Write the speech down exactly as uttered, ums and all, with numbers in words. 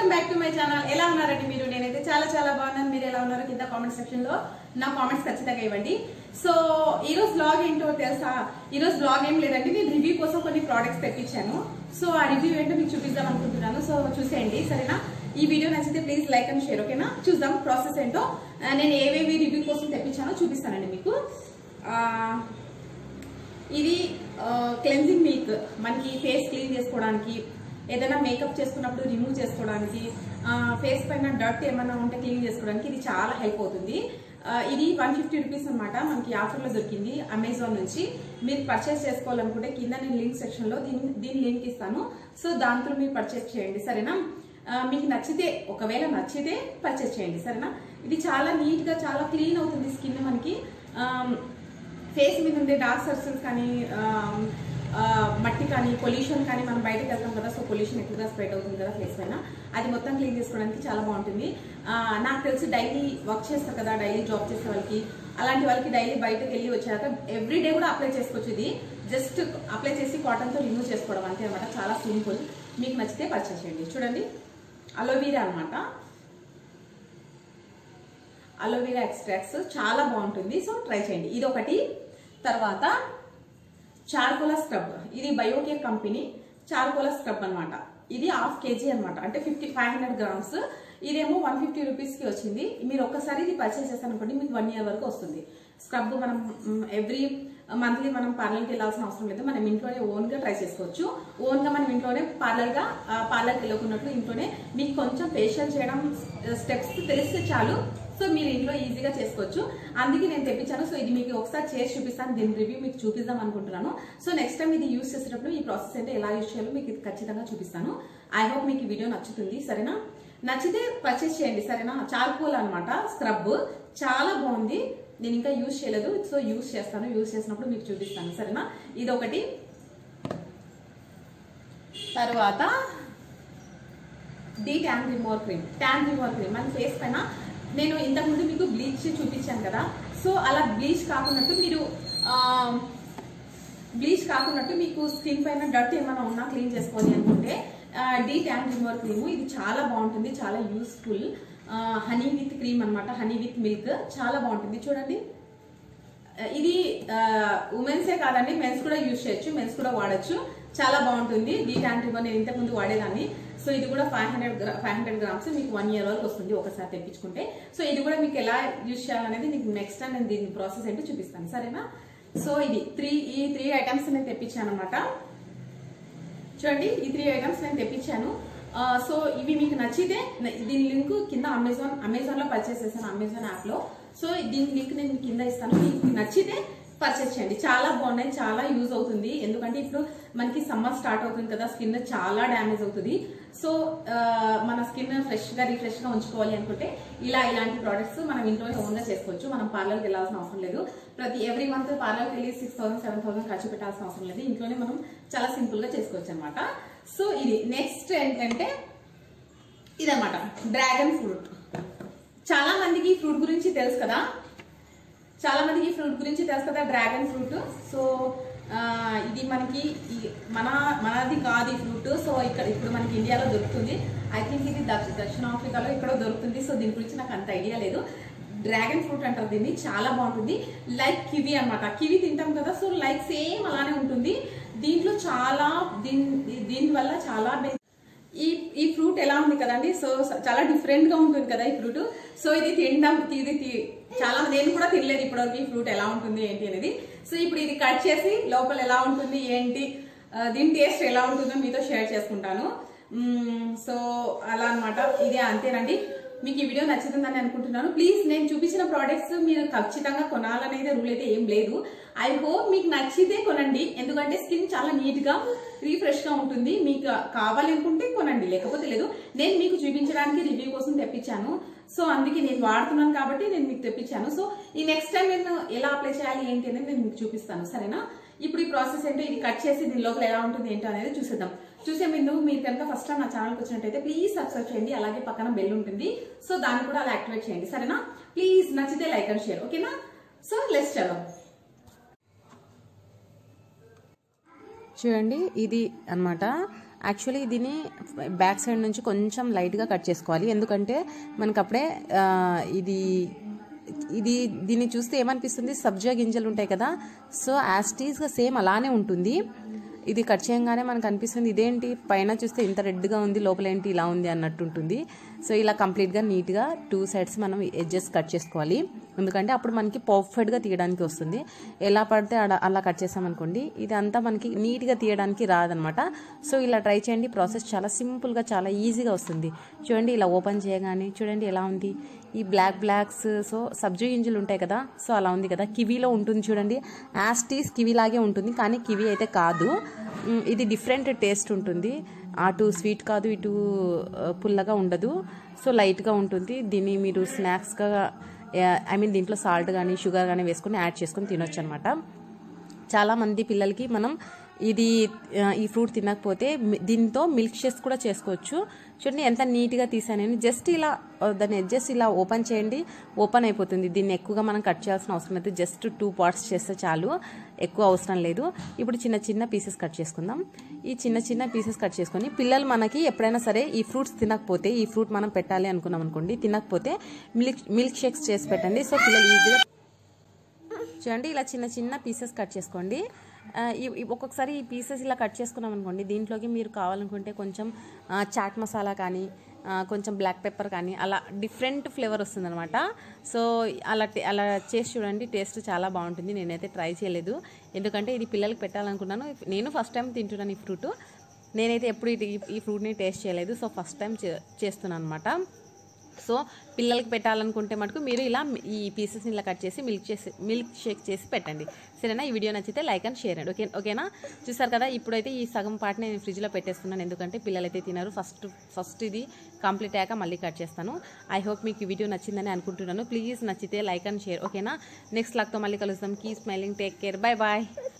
Welcome back to my channel. ఎలా ఉన్నారండి మీరు? నేనైతే చాలా చాలా బాగున్నాను. మీరు ఎలా ఉన్నారో కింద కామెంట్ సెక్షన్ లో నా కామెంట్స్ ఖచ్చితంగా ఇవ్వండి. సో ఈ రోజు బ్లాగ్ ఏంటో తెలుసా? ఈ రోజు బ్లాగ్ ఏం లేదండి, నేను రివ్యూ కోసం కొన్ని ప్రోడక్ట్స్ తెప్పించాను. సో ఆ రివ్యూ ఏంటో మీకు చూపిద్దాం అనుకుంటున్నాను. సో చూసేయండి సరేనా. ఈ వీడియో నచ్చితే ప్లీజ్ లైక్ అండ్ షేర్, ఓకేనా? చూద్దాం ప్రాసెస్ ఏంటో. నేను ఏవేవి రివ్యూ కోసం తెప్పించానో చూపిస్తానండి మీకు. ఇది క్లెన్జింగ్ మిల్క్, మనకి ఫేస్ క్లీన్ చేసుకోవడానికి, ఏదైనా మేకప్ చేసుకున్నప్పుడు రిమూవ్ చేసుకోవడానికి, ఫేస్ పైన డర్ట్ ఏమైనా ఉంటే క్లీన్ చేసుకోవడానికి ఇది చాలా హెల్ప్ అవుతుంది. ఇది వన్ ఫిఫ్టీ రూపీస్ అనమాట, మనకి ఆఫర్లో దొరికింది అమెజాన్ నుంచి. మీరు పర్చేస్ చేసుకోవాలనుకుంటే కింద నేను లింక్ సెక్షన్ లో దీని దీని లింక్ ఇస్తాను. సో దాంట్లో మీరు పర్చేస్ చేయండి సరేనా. మీకు నచ్చితే, ఒకవేళ నచ్చితే పర్చేస్ చేయండి సరేనా. ఇది చాలా నీట్ గా చాలా క్లీన్ అవుతుంది స్కిన్. మనకి ఫేస్ మీద ఉండే డార్క్ సర్కిల్స్ కానీ, మట్టి కానీ, పొల్యూషన్ కానీ, మనం బయటకు వెళ్తాం కదా, సో పొల్యూషన్ ఎక్కువగా స్ప్రెడ్ అవుతుంది కదా ఫేస్ పైన, అది మొత్తం క్లీన్ చేసుకోవడానికి చాలా బాగుంటుంది. నాకు తెలిసి డైలీ వర్క్ చేస్తారు కదా, డైలీ జాబ్ చేసే వాళ్ళకి, అలాంటి వాళ్ళకి డైలీ బయటకు వెళ్ళి వచ్చాక ఎవ్రీ డే కూడా అప్లై చేసుకోవచ్చు. ఇది జస్ట్ అప్లై చేసి కాటన్తో రిమూవ్ చేసుకోవడం అంతే అనమాట, చాలా సింపుల్. మీకు నచ్చితే పర్చేస్ చేయండి. చూడండి, అలోవీరా అనమాట, అలోవీరా ఎక్స్ట్రాక్ట్స్ చాలా బాగుంటుంది. సో ట్రై చేయండి. ఇది ఒకటి. తర్వాత చార్కోలా స్క్రబ్, ఇది బయోకేర్ కంపెనీ చార్కోలా స్క్రబ్ అనమాట. ఇది హాఫ్ కేజీ అనమాట, అంటే ఫిఫ్టీ ఫైవ్ హండ్రెడ్ గ్రామ్స్. ఇదేమో వన్ ఫిఫ్టీ రూపీస్ కి వచ్చింది. మీరు ఒక్కసారి ఇది పర్చేస్ చేస్తాను అనుకోండి, మీకు వన్ ఇయర్ వరకు వస్తుంది. స్క్రబ్ మనం ఎవ్రీ మంత్లీ మనం పార్లర్కి వెళ్ళాల్సిన అవసరం లేదు, మనం ఇంట్లోనే ఓన్ గా ట్రై చేసుకోవచ్చు. ఓన్ గా మనం ఇంట్లోనే పార్లర్ గా పార్లర్కి వెళ్ళకున్నట్లు ఇంట్లోనే మీకు కొంచెం ఫేషియల్ చేయడం స్టెప్స్ తెలిస్తే చాలు, సో మీరు ఇంట్లో ఈజీగా చేసుకోవచ్చు. అందుకే నేను తెప్పించాను. సో ఇది మీకు ఒకసారి చేసి చూపిస్తాను, దీని రివ్యూ మీకు చూపిద్దాం అనుకుంటున్నాను. సో నెక్స్ట్ టైం ఇది యూజ్ చేసేటప్పుడు ఈ ప్రాసెస్ అంటే ఎలా యూజ్ చేయాలో మీకు ఖచ్చితంగా చూపిస్తాను. ఐ హోప్ మీకు ఈ వీడియో నచ్చుతుంది సరేనా. నచ్చితే పర్చేస్ చేయండి సరేనా. చార్కోల్ అనమాట స్క్రబ్, చాలా బాగుంది. నేను ఇంకా యూజ్ చేయలేదు, సో యూజ్ చేస్తాను. యూజ్ చేసినప్పుడు మీకు చూపిస్తాను సరేనా. ఇది ఒకటి. తర్వాత de tan remover cream, tan remover cream మన ఫేస్ పైన, నేను ఇంతకుముందు మీకు బ్లీచ్ చూపించాను కదా, సో అలా బ్లీచ్ కాకున్నట్టు మీరు బ్లీచ్ కాకున్నట్టు మీకు స్కిన్ పైన డర్ట్ ఏమైనా ఉన్నా క్లీన్ చేసుకోవాలి అనుకుంటే డీ ట్యాన్ రిమూవర్ క్రీమ్ ఇది చాలా బాగుంటుంది, చాలా యూస్ఫుల్. హనీ విత్ క్రీమ్ అనమాట, హనీ విత్ మిల్క్, చాలా బాగుంటుంది. చూడండి, ఇది ఉమెన్సే కాదండి, మెన్స్ కూడా యూజ్ చేయొచ్చు, మెన్స్ కూడా వాడచ్చు. చాలా బాగుంటుంది. డీ ట్యాన్ రిమూవర్ నేను ఇంతకుముందు వాడేదాన్ని. సో ఇది కూడా five hundred five hundred grams మీకు వన్ ఇయర్ వరకు వస్తుంది ఒకసారి తెప్పించుకుంటే. సో ఇది కూడా మీకు ఎలా యూజ్ చేయాలనేది మీకు నెక్స్ట్ టైం నేను దీని ప్రాసెస్ ఏంటో చూపిస్తాను సరేనా. సో ఇది త్రీ ఈ త్రీ ఐటమ్స్ నేను తెప్పించాను అనమాట. చూడండి, ఈ త్రీ ఐటమ్స్ నేను తెప్పించాను. సో ఇవి మీకు నచ్చితే దీని లింక్ కింద అమెజాన్ అమెజాన్ లో పర్చేస్ చేశాను, అమెజాన్ యాప్ లో. సో దీని లింక్ నేను కింద ఇస్తాను, మీకు నచ్చితే పర్చేస్ చేయండి. చాలా బాగున్నాయి, చాలా యూజ్ అవుతుంది. ఎందుకంటే ఇప్పుడు మనకి సమ్మర్ స్టార్ట్ అవుతుంది కదా, స్కిన్ చాలా డ్యామేజ్ అవుతుంది. సో మన స్కిన్ ఫ్రెష్ గా రిఫ్రెష్ గా ఉంచుకోవాలి అనుకుంటే ఇలా ఇలాంటి ప్రోడక్ట్స్ మనం ఇంట్లోనే ఓన్ గా చేసుకోవచ్చు. మనం పార్లర్కి వెళ్ళాల్సిన అవసరం లేదు. ప్రతి ఎవ్రీ మంత్ పార్లర్కి వెళ్ళి సిక్స్ థౌసండ్ సెవెన్ థౌసండ్ ఖర్చు పెట్టాల్సిన అవసరం లేదు. ఇంట్లోనే మనం చాలా సింపుల్ గా చేసుకోవచ్చు అనమాట. సో ఇది నెక్స్ట్ ఏంటంటే ఇదనమాట, డ్రాగన్ ఫ్రూట్. చాలా మందికి ఈ ఫ్రూట్ గురించి తెలుసు కదా, చాలా మందికి ఈ ఫ్రూట్ గురించి తెలుసు కదా, డ్రాగన్ ఫ్రూట్. సో ఇది మనకి మన మనది కాదు ఈ ఫ్రూట్. సో ఇక్కడ ఇప్పుడు మనకి ఇండియాలో దొరుకుతుంది. ఐ థింక్ ఇది దక్షిణ ఆఫ్రికాలో ఎక్కడో దొరుకుతుంది. సో దీని గురించి నాకు అంత ఐడియా లేదు. డ్రాగన్ ఫ్రూట్ అంటారు దీన్ని, చాలా బాగుంటుంది. లైక్ కివి అనమాట, కివి తింటాం కదా, సో లైక్ సేమ్ అలానే ఉంటుంది. దీంట్లో చాలా దీని దీని వల్ల చాలా ఈ ఈ ఫ్రూట్ ఎలా ఉంది కదండి, సో చాలా డిఫరెంట్ గా ఉంటుంది కదా ఈ ఫ్రూట్. సో ఇది తినడం ఇది చాలా నేను కూడా తినలేదు ఇప్పటివరకు ఈ ఫ్రూట్ ఎలా ఉంటుంది ఏంటి అనేది. సో ఇప్పుడు ఇది కట్ చేసి లోపల ఎలా ఉంటుంది ఏంటి, దీని టేస్ట్ ఎలా ఉంటుందో మీతో షేర్ చేసుకుంటాను. సో అలా అనమాట, ఇదే అంతేనండి. మీకు ఈ వీడియో నచ్చుతుందని అనుకుంటున్నాను. ప్లీజ్ నేను చూపించిన ప్రోడక్ట్స్ మీరు ఖచ్చితంగా కొనాలనేది రూల్ అయితే ఏం లేదు. ఐ హోప్ మీకు నచ్చితే కొనండి, ఎందుకంటే స్కిన్ చాలా నీట్ గా రీఫ్రెష్ గా ఉంటుంది. మీకు కావాలి అనుకుంటే కొనండి, లేకపోతే లేదు. నేను మీకు చూపించడానికి రివ్యూ కోసం తెప్పించాను, సో అందుకే నేను వాడుతున్నాను కాబట్టి నేను మీకు తెప్పించాను. సో ఈ నెక్స్ట్ టైం నేను ఎలా అప్లై చేయాలి ఏంటి అనేది నేను మీకు చూపిస్తాను సరేనా. ఇప్పుడు ఈ ప్రాసెస్ ఏంటో, ఇది కట్ చేసి దీని లోపల ఎలా ఉంటుంది ఏంటో అనేది చూసేద్దాం. చూసే ముందు మీరు కనుక ఫస్ట్ టైం నా ఛానల్కి వచ్చినట్టయితే ప్లీజ్ సబ్స్క్రైబ్ చేయండి, అలాగే పక్కన బెల్ ఉంటుంది, సో దాన్ని కూడా అలా యాక్టివేట్ చేయండి సరేనా. ప్లీజ్ నచ్చితే లైక్ అండ్ షేర్, ఓకేనా. సో లెట్స్ చలో. చూడండి, ఇది అనమాట యాక్చువల్లీ దీన్ని బ్యాక్ సైడ్ నుంచి కొంచెం లైట్గా కట్ చేసుకోవాలి, ఎందుకంటే మనకు అప్పుడే ఇది ఇది దీన్ని చూస్తే ఏమనిపిస్తుంది, సబ్జా గింజలు ఉంటాయి కదా, సో యాస్టీస్గా సేమ్ అలానే ఉంటుంది. ఇది కట్ చేయగానే మనకు అనిపిస్తుంది ఇదేంటి పైన చూస్తే ఇంత రెడ్గా ఉంది, లోపల ఏంటి ఇలా ఉంది అన్నట్టు ఉంటుంది. సో ఇలా కంప్లీట్గా నీట్గా టూ సైడ్స్ మనం ఎడ్జెస్ కట్ చేసుకోవాలి, ఎందుకంటే అప్పుడు మనకి పర్ఫెక్ట్గా తీయడానికి వస్తుంది. ఎలా పడితే అలా అలా కట్ చేసామనుకోండి ఇదంతా మనకి నీట్గా తీయడానికి రాదనమాట. సో ఇలా ట్రై చేయండి, ప్రాసెస్ చాలా సింపుల్గా చాలా ఈజీగా వస్తుంది. చూడండి ఇలా ఓపెన్ చేయగానే చూడండి ఎలా ఉంది ఈ బ్లాక్ బ్లాక్స్. సో సబ్జీ గింజలు ఉంటాయి కదా, సో అలా ఉంది కదా. కివీలో ఉంటుంది చూడండి, యాస్టీస్ కివీలాగే ఉంటుంది, కానీ కివీ అయితే కాదు, ఇది డిఫరెంట్ టేస్ట్ ఉంటుంది. అటు స్వీట్ కాదు, ఇటు పుల్లగా ఉండదు, సో లైట్గా ఉంటుంది. దీన్ని మీరు స్నాక్స్గా ఐ మీన్ దీంట్లో సాల్ట్ కానీ షుగర్ కానీ వేసుకొని యాడ్ చేసుకొని తినొచ్చు అనమాట. చాలామంది పిల్లలకి మనం ఇది ఈ ఫ్రూట్ తినకపోతే దీంతో మిల్క్ షేక్స్ కూడా చేసుకోవచ్చు. చూడండి ఎంత నీట్గా తీసానని. జస్ట్ ఇలా దాన్ని జస్ట్ ఇలా ఓపెన్ చేయండి, ఓపెన్ అయిపోతుంది. దీన్ని ఎక్కువగా మనం కట్ చేయాల్సిన అవసరం అయితే జస్ట్ టూ పార్ట్స్ చేస్తే చాలు, ఎక్కువ అవసరం లేదు. ఇప్పుడు చిన్న చిన్న పీసెస్ కట్ చేసుకుందాం. ఈ చిన్న చిన్న పీసెస్ కట్ చేసుకొని పిల్లలు మనకి ఎప్పుడైనా సరే ఈ ఫ్రూట్స్ తినకపోతే, ఈ ఫ్రూట్ మనం పెట్టాలి అనుకున్నాం అనుకోండి, తినకపోతే మిల్క్ మిల్క్ షేక్స్ చేసి పెట్టండి. సో పిల్లలు ఈజీగా చూడండి ఇలా చిన్న చిన్న పీసెస్ కట్ చేసుకోండి. ఒక్కొక్కసారి ఈ పీసెస్ ఇలా కట్ చేసుకున్నాం అనుకోండి, దీంట్లోకి మీరు కావాలనుకుంటే కొంచెం చాట్ మసాలా కానీ కొంచెం బ్లాక్ పెప్పర్ కానీ అలా డిఫరెంట్ ఫ్లేవర్ వస్తుంది అనమాట. సో అలా అలా చేసి చూడండి, టేస్ట్ చాలా బాగుంటుంది. నేనైతే ట్రై చేయలేదు, ఎందుకంటే ఇది పిల్లలకి పెట్టాలనుకున్నాను. నేను ఫస్ట్ టైం తింటున్నాను ఈ ఫ్రూట్, నేనైతే ఎప్పుడు ఈ ఫ్రూట్ని టేస్ట్ చేయలేదు. సో ఫస్ట్ టైం చేస్తున్నాను అనమాట. సో పిల్లలకి పెట్టాలనుకుంటే మటుకు మీరు ఇలా ఈ పీసెస్ని ఇలా కట్ చేసి మిల్క్ చేసి మిల్క్ షేక్ చేసి పెట్టండి. సరేనా? ఈ వీడియో నచ్చితే లైక్ అండ్ షేర్ అండి. ఓకే ఓకేనా? చూసారు కదా, ఇప్పుడైతే ఈ సగం పార్ట్ని నేను ఫ్రిడ్జ్లో పెట్టేస్తున్నాను, ఎందుకంటే పిల్లలైతే తినరు. ఫస్ట్ ఫస్ట్ ఇది కంప్లీట్ అయ్యాక మళ్ళీ కట్ చేస్తాను. ఐ హోప్ మీకు ఈ వీడియో నచ్చిందని అనుకుంటున్నాను. ప్లీజ్ నచ్చితే లైక్ అండ్ షేర్. ఓకేనా? నెక్స్ట్ లాగ్తో మళ్ళీ కలుస్తాం. Keep smiling, take care, bye bye.